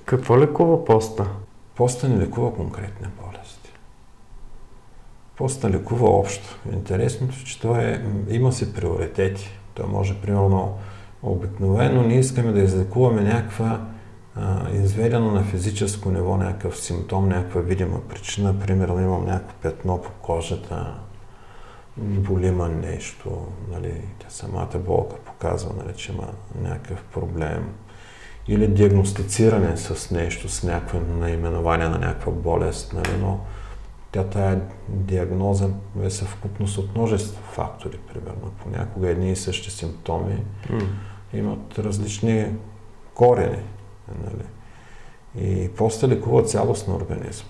Какво лекува поста? Поста не лекува конкретни болести. Поста лекува общо. Интересното е, че има си приоритети. Той може, примерно, обикновено ние искаме да излекуваме някаква изведено на физическо ниво някакъв симптом, някаква видима причина. Примерно имам някакво петно по кожата, болима нещо, нали, тя самата болка показва, нали, че има някакъв проблем. Или диагностициране с нещо, с някакво наименование на някаква болест, нали, но тая диагноза е съвкупност от множество фактори, примерно. Понякога едни и същи симптоми имат различни корени. Нали. И поста лекува цялост на организма.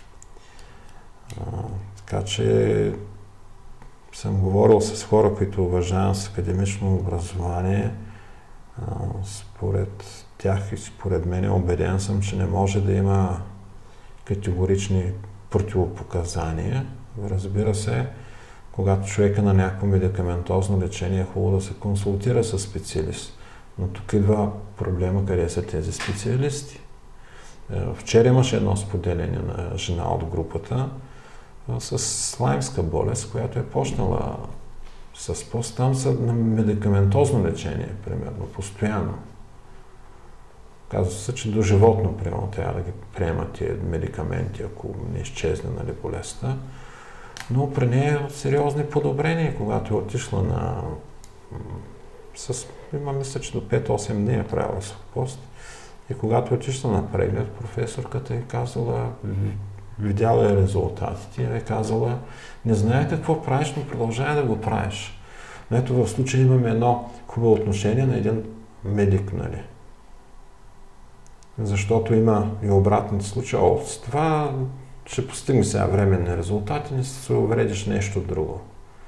Така че съм говорил с хора, които уважавам с академично образование. Според тях и според мен убеден съм, че не може да има категорични противопоказания. Разбира се, когато човек е на някакво медикаментозно лечение, е хубаво да се консултира с специалист. Но тук идва проблема къде са тези специалисти. Вчера имаше едно споделение на жена от групата с лаймска болест, която е почнала с пост. Там са на медикаментозно лечение, примерно, постоянно. Казва се, че до животно, примерно, трябва да ги приемат тия медикаменти, ако не изчезне, нали, болестта. Но при нея е сериозни подобрения, когато е отишла на... Има, мисля, че до 5-8 дни е правила с пост. И когато е отишла на преглед, професорката е казала, видяла е резултатите, е казала, не знае какво правиш, но продължава да го правиш. Но ето в случая имаме едно хубаво отношение на един медик, нали? Защото има и обратните случаи. С това ще постигне сега временни резултати, не се увредиш нещо друго.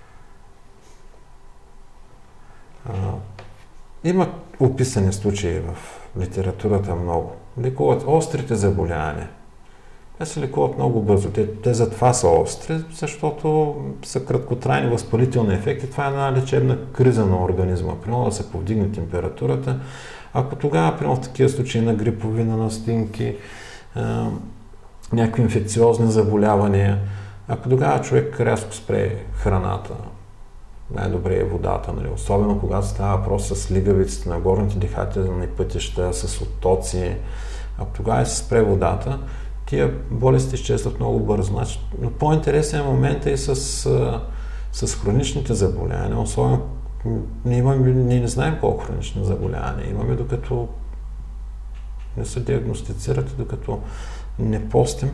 Има описани случаи в литературата много. Лекуват острите заболявания. Те се лекуват много бързо. Те затова са остри, защото са краткотрайни възпалителни ефекти. Това е една лечебна криза на организма. Примерно да се повдигне температурата. Ако тогава, примерно в такива случаи на грипови, на настинки, някакви инфекциозни заболявания, ако тогава човек рязко спре храната, най-добре е водата, нали? Особено когато става въпрос с лигавиците на горните дихателни пътища, с оттоци, ако тогава се спре водата, тия болести изчезват много бързо. Значи, но по-интересен е момента и с хроничните заболявания, особено ние не знаем колко хронични заболявания имаме, докато не се диагностицират и докато не постим.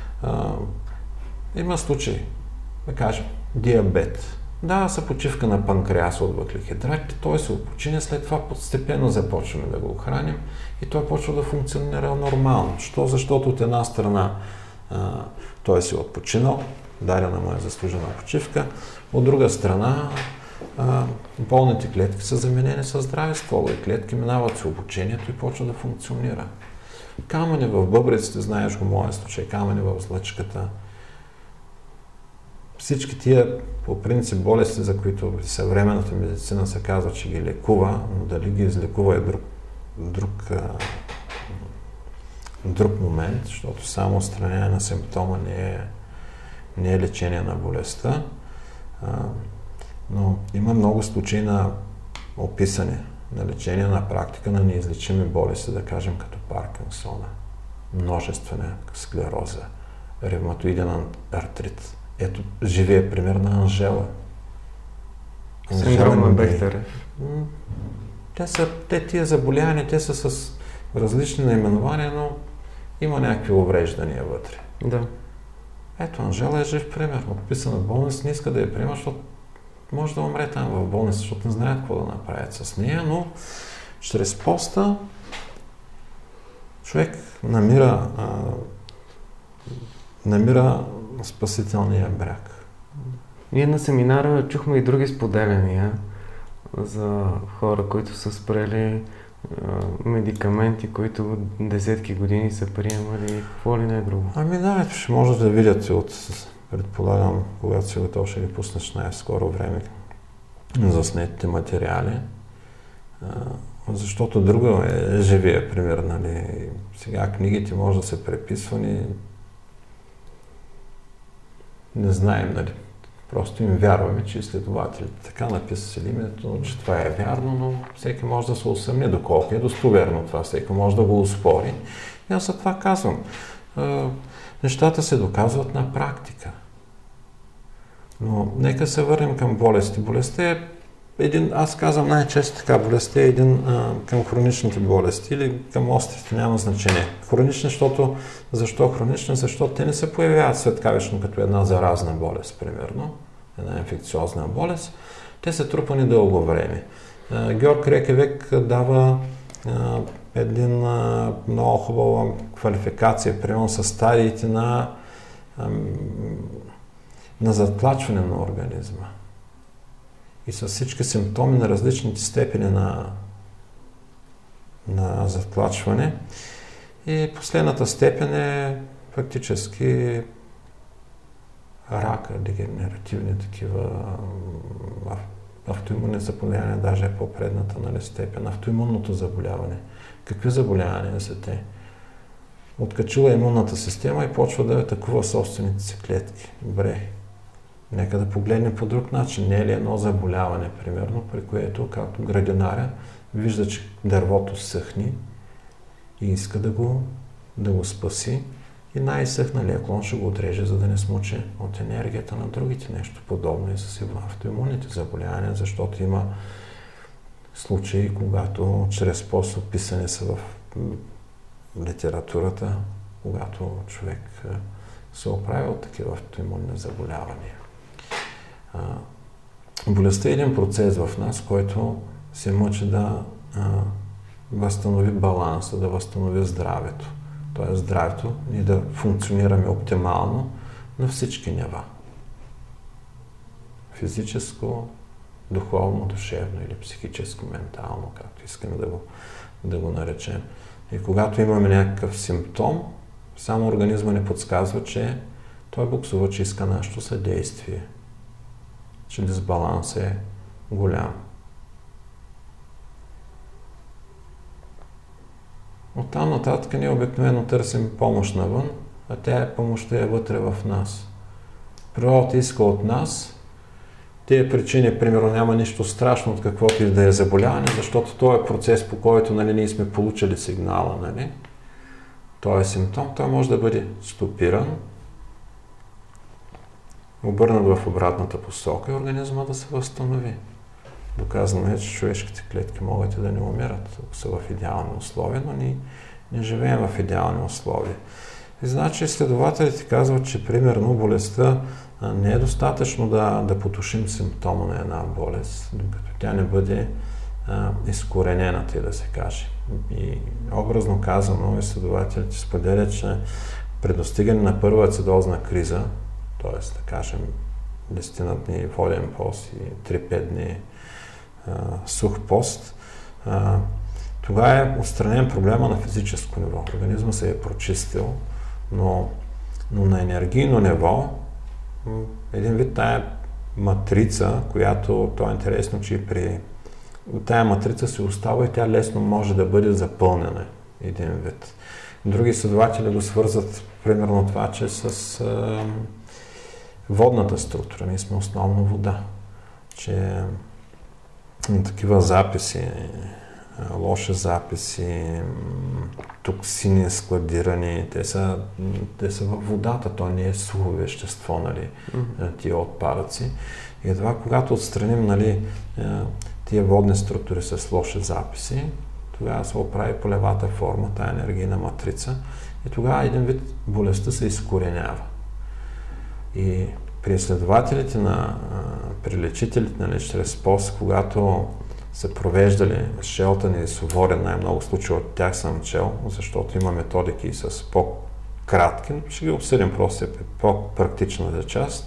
Има случаи, да кажем, диабет. Да, са почивка на панкреаса от въглехидратите, той се отпочине, след това постепенно започваме да го храним и той почва да функционира нормално. Що? Защото от една страна той си отпочинал, дадена му е заслужена почивка, от друга страна болните клетки са заменени с здрави стволови клетки, минават се обучението и почва да функционира. Камъни в бъбреците, знаеш го моя случай, камъни в злъчката. Всички тия, по принцип, болести, за които съвременната медицина се казва, че ги лекува, но дали ги излекува е друг момент, защото само отстранение на симптома не е лечение на болестта. Но има много случаи на описане на лечение на практика на неизлечими болести, да кажем като Паркинсона, множествена склероза, ревматоиден артрит. Ето, живия пример на Анжела. Синдром на Бехтер. Тия заболявания, те са с различни наименования, но има някакви увреждания вътре. Да. Ето, Анжела е жив пример. Отписана в болница, не иска да я приема, защото може да умре там в болница, защото не знаят какво да направят с нея, но чрез поста човек намира спасителния бряг. Ние на семинара чухме и други споделяния за хора, които са спрели медикаменти, които десетки години са приемали, какво ли не е друго. Ами да, ще може да видите предполагам, когато си готов, ще ви пуснеш най-скоро време заснетите материали. Защото друго е живия пример, нали, Сега книгите може да са преписвани, не знаем, нали. Просто им вярваме, че изследователите така написали името, че това е вярно, но всеки може да се усъмни доколко е достоверно това, всеки може да го успори. И аз за това казвам. Нещата се доказват на практика. Но нека се върнем към болести. Болестта е аз казвам най-често така, болестта е към хроничните болести или към острите, няма значение. Хронични, защо хронични? Защото те не се появяват светкавично като една заразна болест, примерно, една инфекциозна болест. Те са трупани дълго време. Георг Рекевек дава един много хубава квалификация, примерно с стадиите на затлачване на организма. И с всички симптоми на различните степени на затлачване. И последната степен е фактически рака, дегенеративни такива автоимунни заболявания, даже е по-предната степен. Автоимунното заболяване. Какви заболявания са те? Откачува имунната система и почва да атакува собствените си клетки. Добре. Нека да погледнем по друг начин. Не е ли едно заболяване, примерно, при което, както градинаря, вижда, че дървото съхни и иска да го спаси и най-съхналия клон ще го отреже, за да не смуче от енергията на другите. Нещо подобно и с автоимунните заболявания, защото има случаи, когато чрез способ писане са в литературата, когато човек се оправя от такива автоимунни заболявания. Болестта е един процес в нас, който се мъчи да възстанови баланса, да възстанови здравето. Тоест здравето ни да функционираме оптимално на всички нива. Физическо, духовно, душевно или психическо, ментално, както искаме да го наречем. И когато имаме някакъв симптом, само организма ни подсказва, че той буксува, че иска нашето съдействие. Че дисбаланс е голям. Оттам нататък ние обикновено търсим помощ навън, а помощта е вътре в нас. Природата иска от нас. Тия причини, примерно, няма нищо страшно от каквото и да е заболяване, защото това е процес, по който ние сме получили сигнала. Той е симптом, той може да бъде стопиран, обърнат в обратната посока и организма да се възстанови. Доказано е, че човешките клетки могат и да не умират, ако са в идеални условия, но ние не живеем в идеални условия. И значи изследователите казват, че примерно болестта не е достатъчно да потушим симптома на една болест, докато тя не бъде изкоренена, да се каже. И образно казано, изследователите споделят, че при достигане на първа ацидозна криза, т.е. да кажем 10 дни воден пост и 3-5 дни сух пост, тогава е отстранен проблема на физическо ниво. Организма се е прочистил, но на енергийно ниво един вид тая матрица, която то е интересно, че при тая матрица се остава и тя лесно може да бъде запълнена един вид. Други изследователи го свързват примерно това, че с водната структура. Ние сме основно вода. Че такива записи, лоши записи, токсини складирани, те са във водата, то не е сухо вещество, тия отпадъци. И едва когато отстраним тия водни структури с лоши записи, тогава се оправи полевата форма, тая енергийна матрица и тогава един вид болестта се изкоренява. И при изследователите, при лечителите, чрез пост, когато са провеждали Шелтън и Суворин, най-много случаи от тях съм чел, защото има методики с по-кратки, но ще ги обсъдим просто по-практичната част.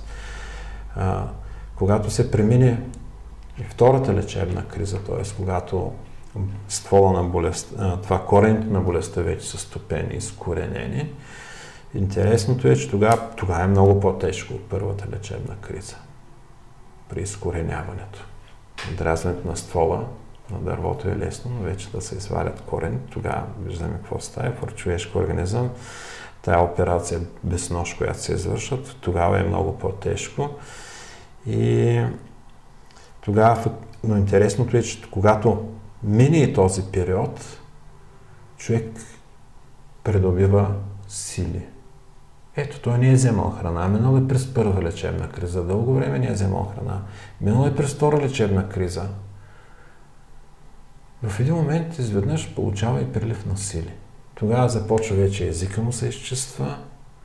Когато се премине и втората лечебна криза, т.е. когато ствола на болестта, това корените на болестта вече са стопени и изкоренени, интересното е, че тогава е много по-тежко от първата лечебна криза при изкореняването. Дразването на ствола на дървото е лесно, но вече да се извадят корен, тогава виждаме какво става в човешки организъм. Тая операция без нож, която се извършва, тогава е много по-тежко. И тогава, но интересното е, че когато мине и този период, човек придобива сили. Ето, той не е вземал храна, минал е през първа лечебна криза, дълго време не е вземал храна, минал е през втора лечебна криза. В един момент изведнъж получава и прилив на сили. Тогава започва вече езика му се изчиства,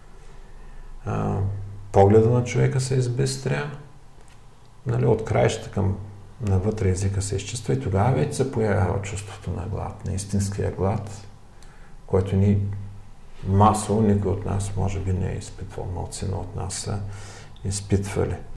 погледа на човека се избистря, нали, от краищата към навътре езика се изчиства и тогава вече се появява чувството на глад, на истинския глад, който ни масово никой от нас може би не е изпитвал, малцина от нас са изпитвали.